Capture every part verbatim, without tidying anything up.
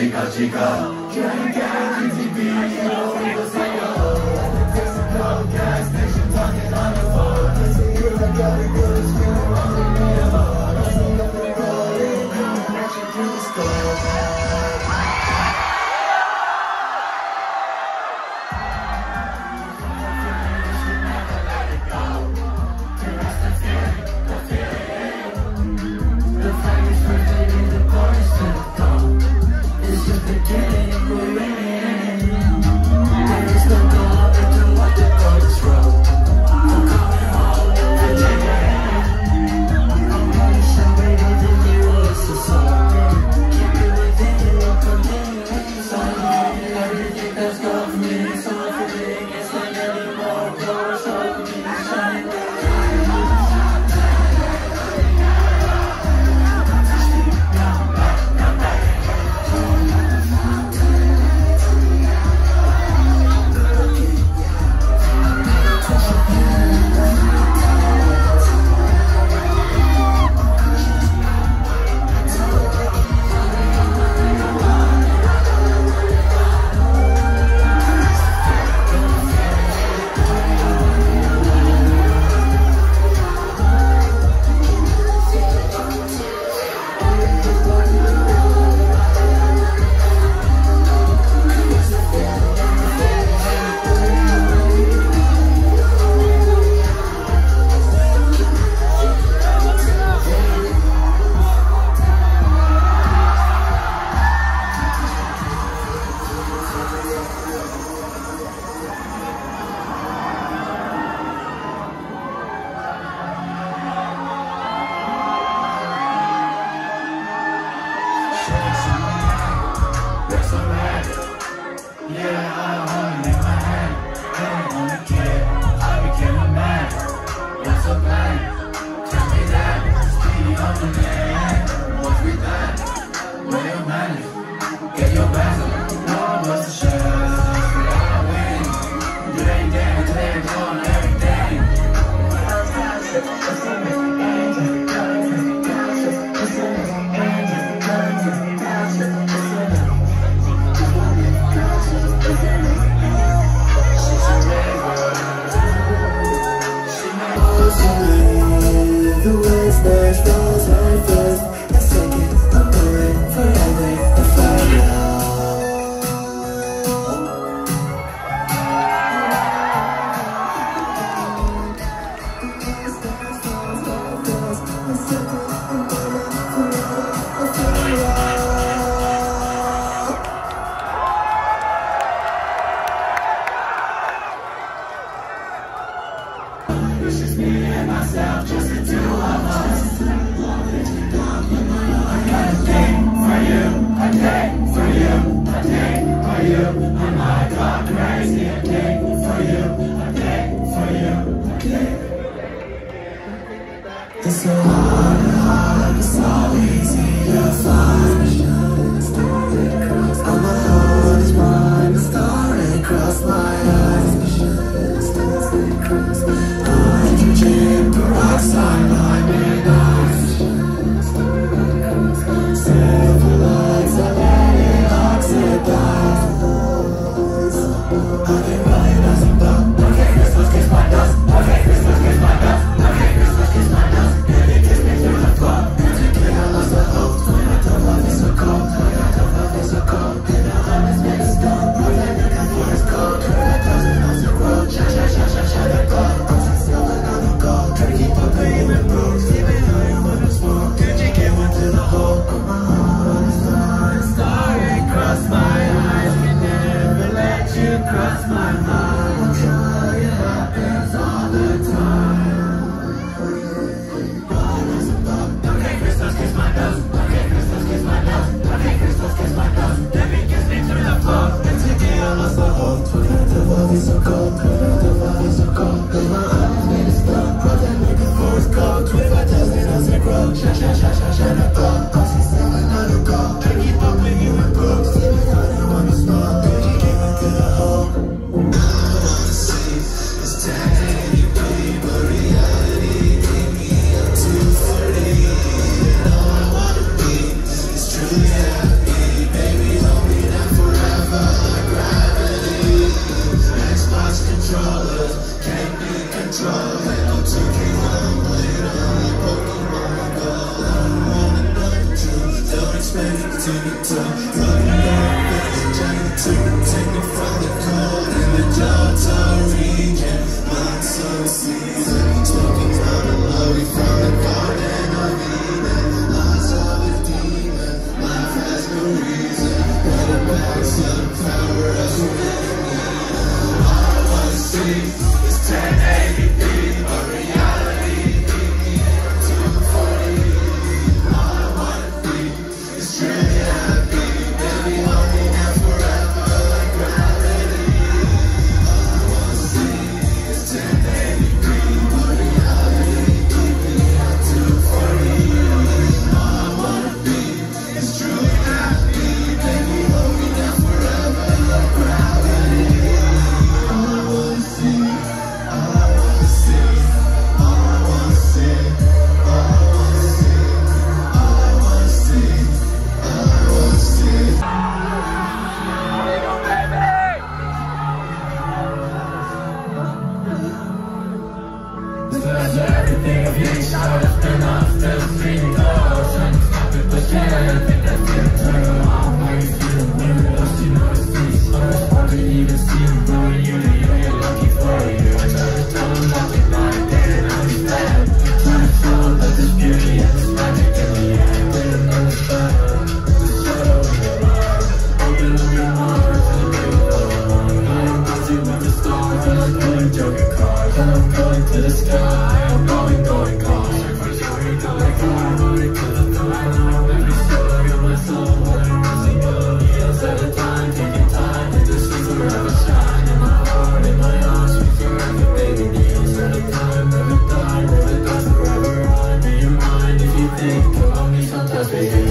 chica, chica. Getting gas, G T V, you know we the singer. Texaco gas station, talking on the phone. I say, girl, I got a good screw on the mirror. I say, I'm gonna call it, I'm watching through the sky. It's so hard, hard, it's so easy to find. All my heart is blind, the starting across my eyes. Hydrogen peroxide, lime and ice. Silver lights, I let it oxidize. I can buy it as a bum. Okay, Christmas kiss my dust. Okay, Christmas kiss my dust. Okay, Christmas kiss my dust. Baby, kiss me through the club. Musically, I lost the hope. When I don't love you so cold. think of you, shot up and I'm still feeling low. Trying to stop it, but can't think that feeling true. I'm already feeling blue, lost you know it's these slows. Hard to even see them blowing you, you know you're lucky for you. I try to tell them that they're not dead, I'll be bad. Trying to show them that there's beauty and there's magic in the end. They don't understand the shadow in your eyes. Open up your heart and break the line. I am busy with the stars and I'm pulling joking cards. And I'm going to the sky, I'm going, going cars. For sure you go like I'm running to the throne. I'm every soul, you're my soul. I'm missing millions at a time, taking time. And the streets forever shine. In my heart, in my arms, we forever, baby. Millions at a time, never die, never die forever. I'll be your mind if you think about me sometimes, baby.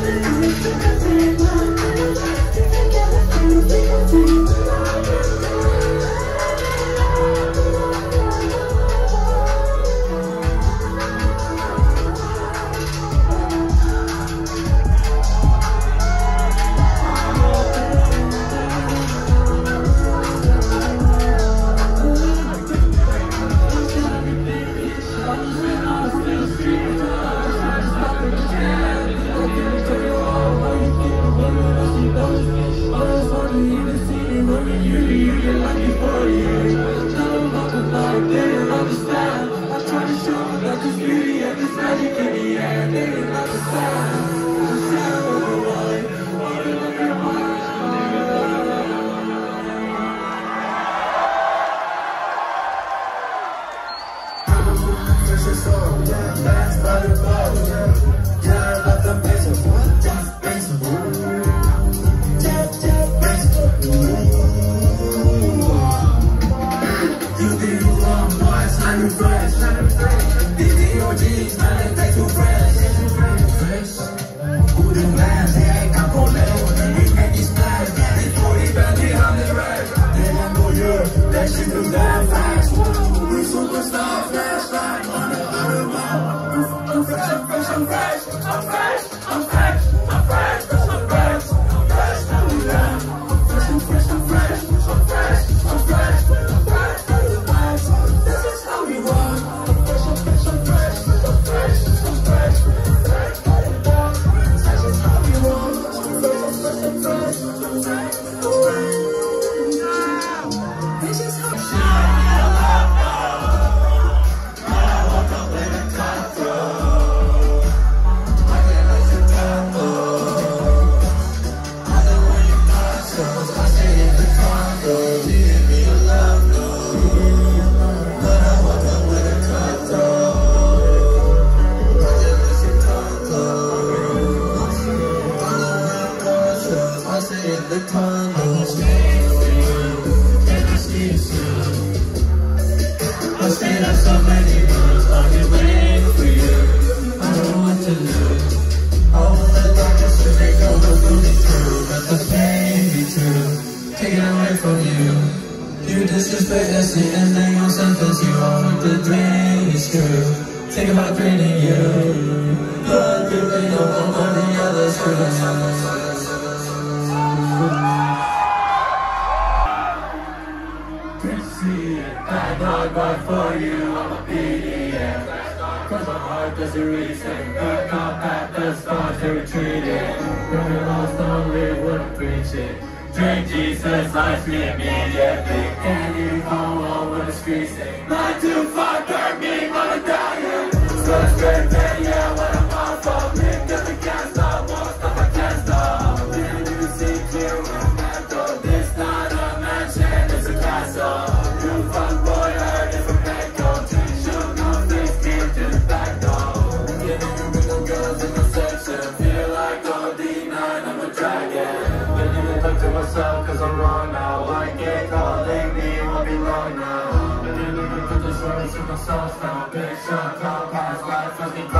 Drink Jesus, life me immediately. Can you call over the streets? Nine to five, burn me, mother dying. Slow straight, yeah, what I'm off of. Lift up the gas, stop, won't stop, I can't stop. Didn't you see clear with mental? This not a mansion, it's a castle. You fuck boy, heard it from Echo. Shoot no face, came to the back door. Getting you with no girls in the section. Feel like O D nine, I'm a dragon. Talk to myself cause I'm wrong now. I get calling me, won't be long now. I didn't even put the stories to myself now. Big shot, call past life, fucking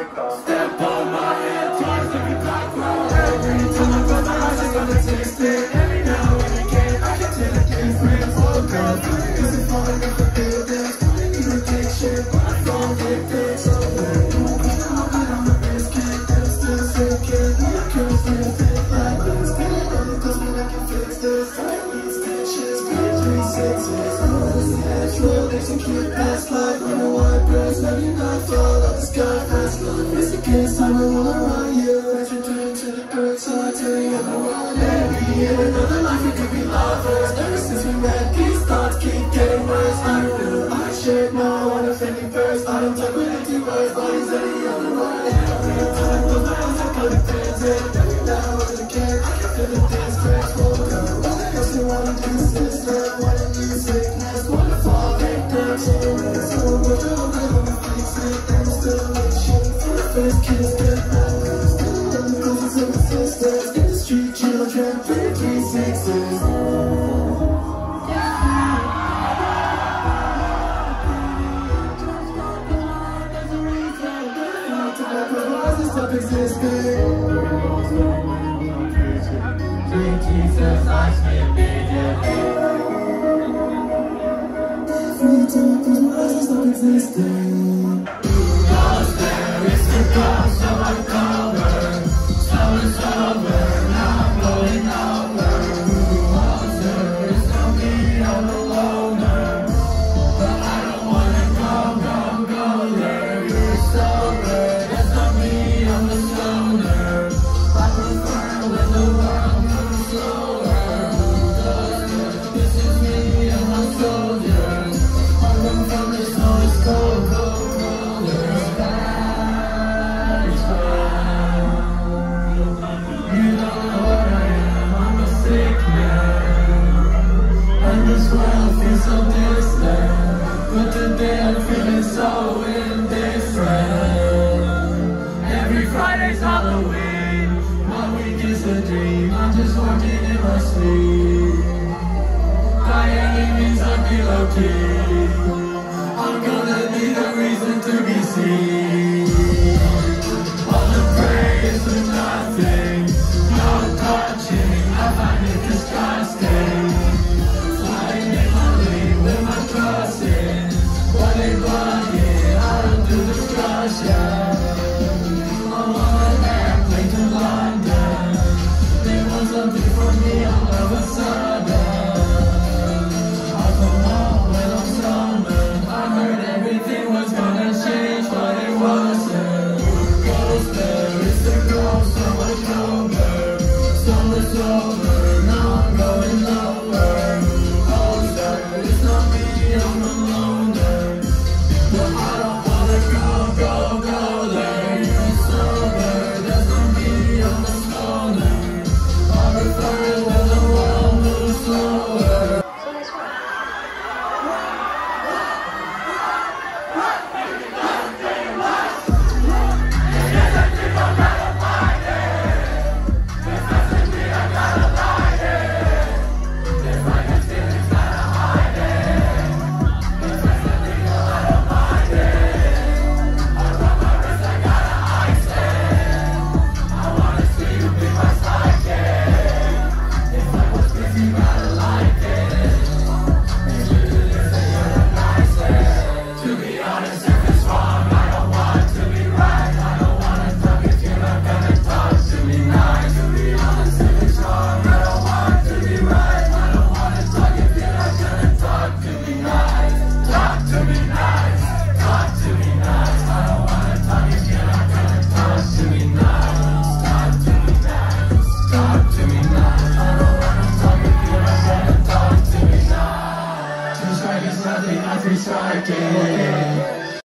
Step on my head, towards looking clockwork. Every time I close my eyes, I got the taste it. Every now and again, I can tell the difference. Oh girl, cause if I never feel this, I need addiction, but I fall addicted. So when you come out, I'm a biscuit, I'm still sinking. My girl's gonna fit like this, get it on the cause when I can fix this. I need stitches, get three sixes. Oh, it's natural, they should keep past life. When the white birds, let me not fall out the sky. Fast love, it's against time I roll around you. As you turn to the earth, so I tell you I'm around. Maybe in another life we could be lovers. Ever since we met, these thoughts keep getting worse. I knew I should know how to offend you first. I don't talk with empty words, bodies any other word. Every time I close my eyes, I got a visit. Every now and again, I can feel the distance. Oh girl, all I also wanna do is listen. Wanna lose sickness, wanna fall victim. So so much of a little bit fix it. I'm still wishing for the first kiss goodbye. Still on the closest of my sisters. In the street, children, three sixes. Stop existing. Sweet Jesus, I see immediately. Every time I close my eyes, I stop existing. Lost there is the cost of my cover. So it's over, now I'm going over. Lost there is no me, I'm a loner. But I don't wanna go, go, go there. You're sober. I'm a stoner. I prefer when the world moves slower. This is me, I'm a soldier. I run from the snow, it's cold, cold, colder. Sky is brown. You know what I am, I'm a sick man. And this world feels so distant. But today I'm feeling so indifferent. Every Friday's Halloween, my week is a dream, I'm just working in my sleep. Dying means I feel okay, I'm gonna need a reason to be seen. All the praise for nothing, no touching, I find it disgusting. Flying in my league with my cousin, but they bugging, I don't do discussion.